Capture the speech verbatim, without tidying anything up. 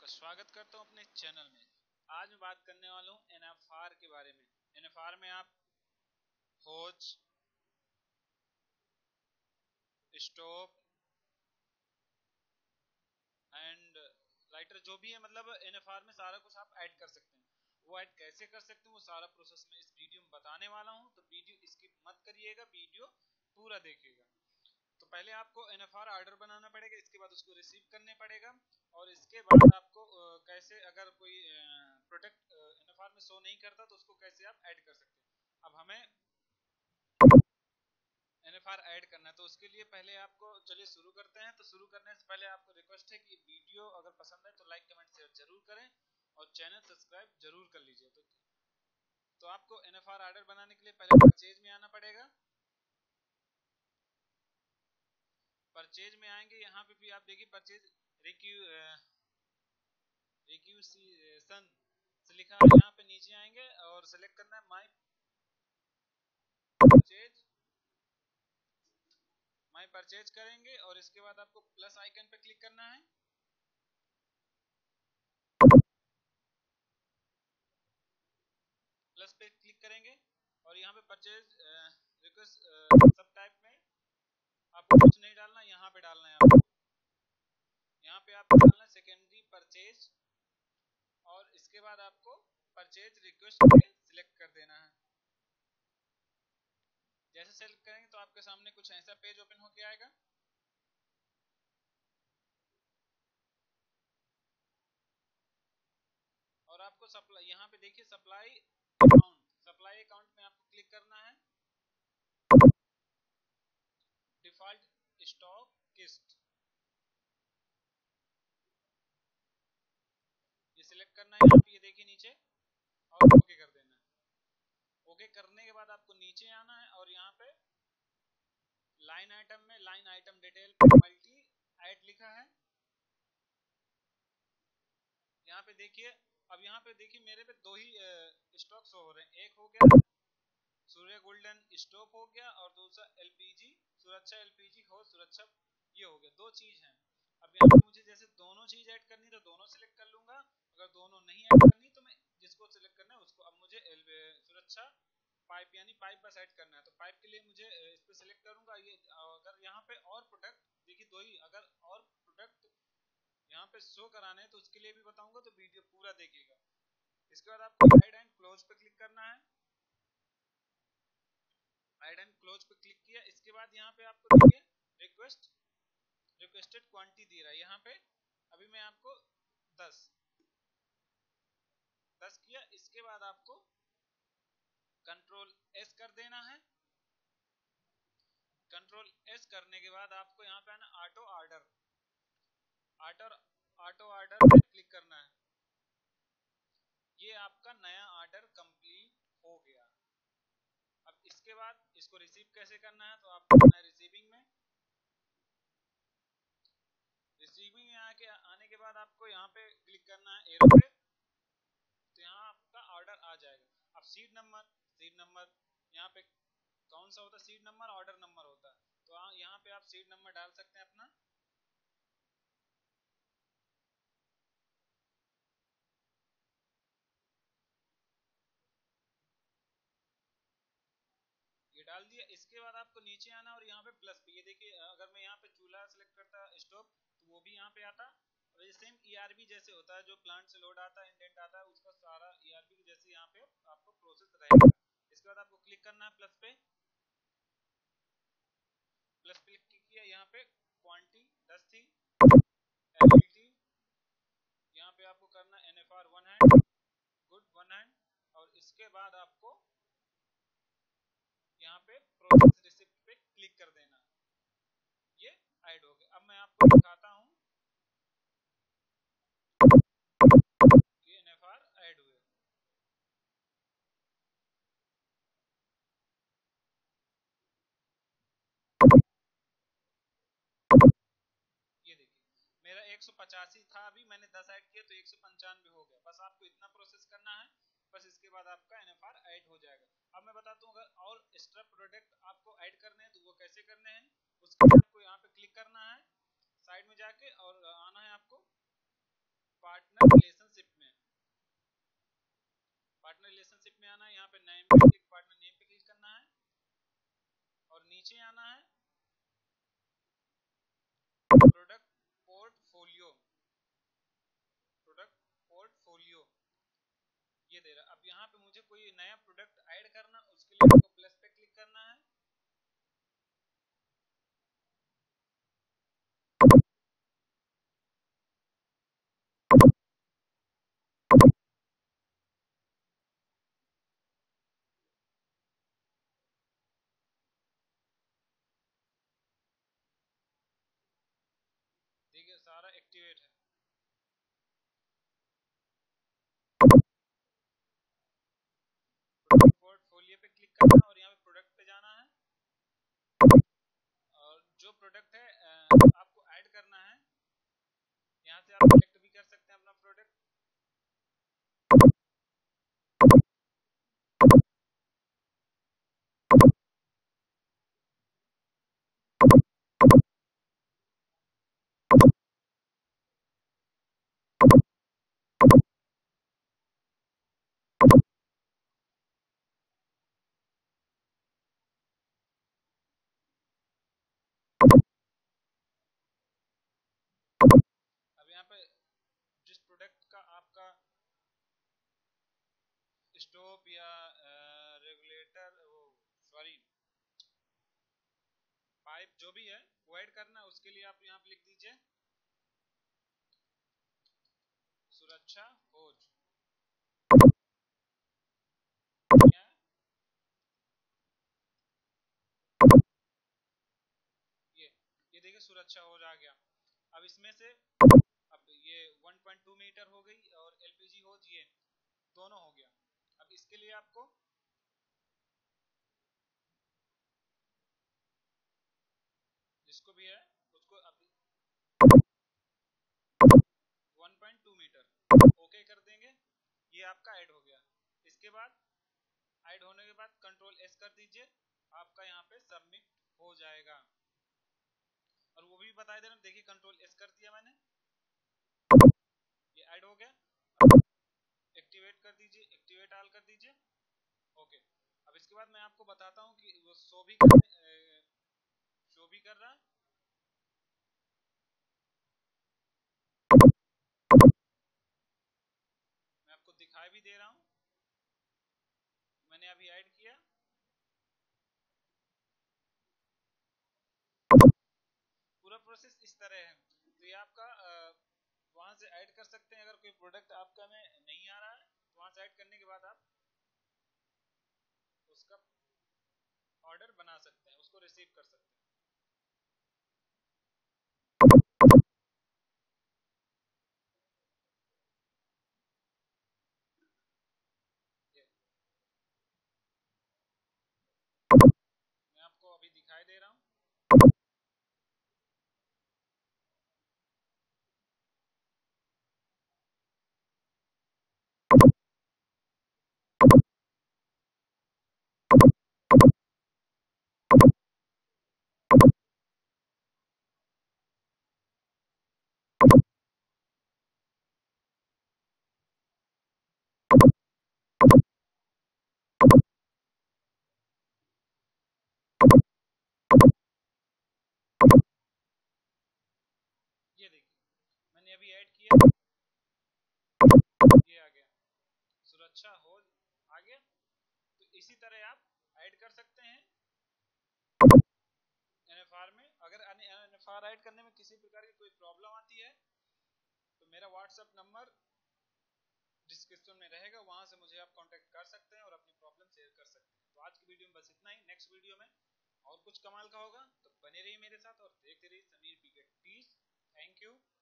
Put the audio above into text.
आपका स्वागत करता हूं अपने चैनल में। आज मैं बात करने वाला हूं एन एफ आर के बारे में। एन एफ आर में आप होज, स्टॉप एंड लाइटर जो भी है, मतलब एन एफ आर में सारा कुछ आप ऐड कर सकते हैं। वो ऐड कैसे कर सकते हैं वो सारा प्रोसेस मैं इस वीडियो में बताने वाला हूं, तो वीडियो स्किप मत करिएगा, वीडियो पूरा देखिएगा। तो पहले आपको एन एफ आर ऑर्डर बनाना पड़ेगा, इसके बाद उसको रिसीव करने पड़ेगा, और इसके बाद आपको कैसे, अगर कोई प्रोडक्ट एन एफ आर में शो नहीं करता तो उसको कैसे आप ऐड कर सकते हैं। अब हमें एन एफ आर ऐड करना है, तो उसके लिए पहले आपको, चलिए शुरू करते हैं। तो शुरू करने से पहले आपको रिक्वेस्ट है कि वीडियो अगर पसंद है तो लाइक कमेंट शेयर जरूर करें और चैनल सब्सक्राइब जरूर कर लीजिए। तो, तो आपको एन एफ आर ऑर्डर बनाने के लिए पहले परचेज में आना पड़ेगा। परचेज में आएंगे, यहाँ पे भी आप देखिए परचेज रिक्यू रिक्यूशन से लिखा है, यहाँ पे नीचे आएंगे और सेलेक्ट करना है माई परचेज। माई परचेज करेंगे और इसके बाद आपको प्लस आइकन पे क्लिक करना है। प्लस पे क्लिक करेंगे और यहाँ पे परचेज रिक्वेस्ट सब टाइप में आपको कुछ नहीं डालना, यहाँ पे डालना है आपको। यहाँ पे आपको डालना है सेकेंडरी परचेज और इसके बाद आपको परचेज रिक्वेस्ट पे सिलेक्ट कर देना है। जैसे सेलेक्ट करेंगे तो आपके सामने कुछ ऐसा पेज ओपन होके आएगा। और आपको सप्लाई, यहाँ पे देखिए सप्लाई अकाउंट, सप्लाई अकाउंट में आपको क्लिक करना है। डिफॉल्ट स्टॉक किस्ट, ये सिलेक्ट करना है। आप ये देखिए नीचे और ओके कर देना है। ओके करने के बाद आपको नीचे आना है और यहाँ पे लाइन आइटम में line item detail multi add लिखा है। यहाँ पे देखिए, अब यहाँ पे देखिए मेरे पे दो ही स्टॉक शो हो रहे हैं। एक हो गया सूर्य गोल्डन स्टॉक हो गया और दूसरा एलपीजी सुरक्षा एलपीजी हो सुरक्षा, ये हो गया, दो चीज हैं। अब यहाँ पे मुझे जैसे दोनों चीज ऐड करनी तो दोनों सिलेक्ट कर लूंगा, अगर दोनों नहीं ऐड करनी तो मैं जिसको सिलेक्ट करना है उसको। अब मुझे सुरक्षा पाइप यानी पाइप बस ऐड करना है, तो पाइप के लिए मुझे इस पे सिलेक्ट करूंगा। ये अगर यहाँ पे और प्रोडक्ट देखिए दो ही, अगर और प्रोडक्ट यहाँ पे शो कराने हैं तो उसके लिए भी बताऊंगा, तो वीडियो पूरा देखिएगा। इसके बाद आपको ऐड एंड क्लोज पे क्लिक करना है। ऐड एंड क्लोज पे क्लिक किया, इसके बाद यहाँ पे आपको देखिए रिक्वेस्ट रिक्वेस्टेड क्वांटिटी दे रहा है। यहाँ पे अभी मैं आपको दस दस किया, इसके बाद आपको कंट्रोल एस कर देना है। कंट्रोल एस करने के बाद आपको यहाँ पे आना auto order, auto auto order पे क्लिक करना है। ये आपका नया ऑर्डर कंप्लीट हो गया। अब इसके बाद इसको रिसीव कैसे करना है, तो आपको रिसीविंग में रिसीविंग में आके आने के बाद आपको यहाँ पे क्लिक करना है एरो पे, तो यहाँ आपका ऑर्डर आ जाएगा। अब सीट नंबर, सीट नंबर यहाँ पे कौन सा होता है, सीट नंबर ऑर्डर नंबर होता है, तो यहाँ पे आप सीट नंबर डाल सकते हैं अपना। ये डाल दिया, इसके बाद आपको नीचे आना और यहाँ पे प्लस पे, ये देखिए अगर मैं यहाँ पे चूल्हा सेलेक्ट करता स्टोव तो वो भी यहाँ पे आता। और ये सेम ईआरबी जैसे होता है, जो प्लांट से लोड आता है इंडेंट आता है, उसका सारा ईआरबी के जैसे यहाँ पे आपको प्रोसेस रहेगा। इसके बाद आपको क्लिक करना है प्लस पे, प्लस पे क्लिक किया, यहाँ पे क्वांटिटी दस थी, एलपीटी यहाँ पे आपको करना है NFR one hand, good one hand, और इसके बाद आपको यहाँ पे प्रोसेस रिसिप्ट पे क्लिक कर देना। ये ऐड हो गया। अब मैं आपको दिखाता हूँ ये एनएफआर ऐड हुए। ये देखिए मेरा एक सौ पचासी था, अभी मैंने दस ऐड किया तो एक सौ पंचानवे हो गया। बस आपको इतना प्रोसेस करना है, बस इसके बाद आपका एनएफआर ऐड हो जाएगा। अब मैं बताता हूँ अगर और एक्स्ट्रा प्रोडक्ट आपको ऐड करने हैं तो वो कैसे करने हैं। उसके लिए आपको यहाँ पे क्लिक करना है साइड में जाके और आना है आपको पार्टनर रिलेशनशिप में, पार्टनर रिलेशनशिप में आना है, यहाँ पे नेम पे क्लिक, पार्टनर नेम पे क्लिक करना है और नीचे आना है प्रोडक्ट पोर्टफोलियो, प्रोडक्ट पोर्टफोलियो ये दे रहा। अब यहाँ पे मुझे कोई नया प्रोडक्ट ऐड करना, उसके लिए आपको प्लस पे क्लिक करना है। देखिए सारा एक्टिवेट है। पोर्टफोलियो पे क्लिक करना है और यहाँ पे प्रोडक्ट पे जाना है और जो प्रोडक्ट है आपको ऐड करना है, यहाँ से आप सिलेक्ट भी कर सकते हैं अपना प्रोडक्ट। अब यहाँ पे जिस प्रोडक्ट का आपका स्टोव या रेगुलेटर, वो सॉरी पाइप जो भी है वो ऐड करना है, उसके लिए आप यहाँ पे लिख दीजिए सुरक्षा होज। क्या ये ये देखिए सुरक्षा होज आ गया। अब इसमें से अब ये वन पॉइंट टू मीटर हो गई और एलपीजी होज ये दोनों हो गया। अब इसके लिए आपको जिसको भी है उसको अब one point two meter okay कर देंगे, ये आपका ऐड हो गया। इसके बाद ऐड होने के बाद कंट्रोल एस कर दीजिए, आपका यहाँ पे सबमिट हो जाएगा। और वो भी बता दे रहा हूँ, देखिए कंट्रोल एस कर दिया मैंने, ये ऐड हो गया। एक्टिवेट कर दीजिए, एक्टिवेट ऑल कर दीजिए, ओके। अब इसके बाद मैं आपको बताता हूँ कि वो शो भी कर शो भी कर रहा है। मैं आपको दिखाई भी दे रहा हूँ, मैंने अभी ऐड किया। पूरा प्रोसेस इस तरह है। तो ये आपका वहां से ऐड कर सकते हैं, अगर कोई प्रोडक्ट आपका में नहीं आ रहा है तो वहां से ऐड करने के बाद आप उसका ऑर्डर बना सकते हैं, उसको रिसीव कर सकते हैं। मैं आपको अभी दिखाई दे रहा हूँ। ये देखिए मैंने अभी ऐड किया, ये आ गया सुरक्षा होज आ गया। तो इसी तरह आप ऐड कर सकते हैं एनएफआर में। अगर एनएफआर ऐड करने में किसी प्रकार की कोई प्रॉब्लम आती है तो मेरा व्हाट्सएप नंबर डिस्क्रिप्शन में रहेगा, वहां से मुझे आप कांटेक्ट कर सकते हैं और अपनी प्रॉब्लम शेयर कर सकते हैं। तो आज की वीडियो में बस इतना ही। नेक्स्ट वीडियो में और कुछ कमाल का होगा, तो बने रहिए मेरे साथ और देखते रहिए Sameer PK teach. Thank you.